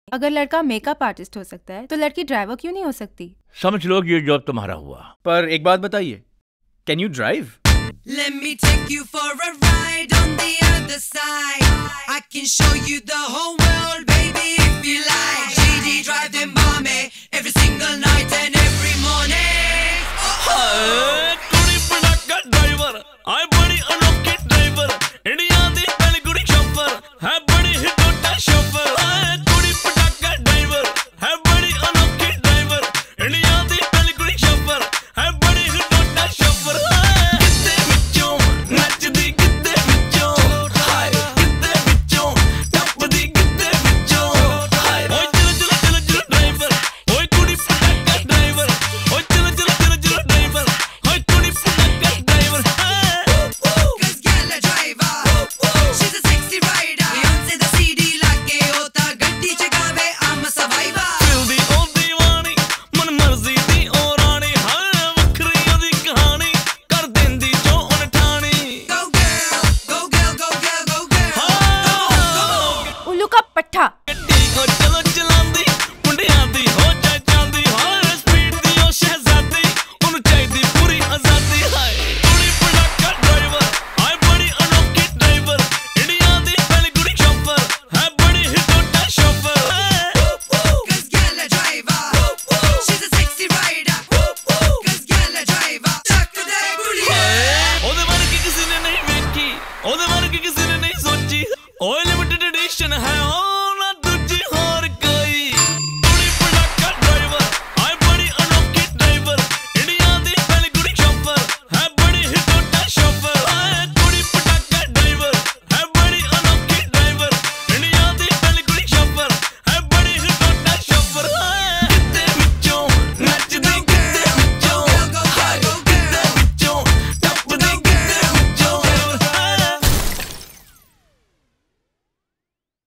अगर लड़का makeup artist हो सकता है तो लड़की ड्राइवर क्यों नहीं हो सकती? समझ लो ये जॉब तुम्हारा हुआ। पर एक बात बताइए, can you drive? Let me take you for a ride on the other side. I can show you the whole world, baby.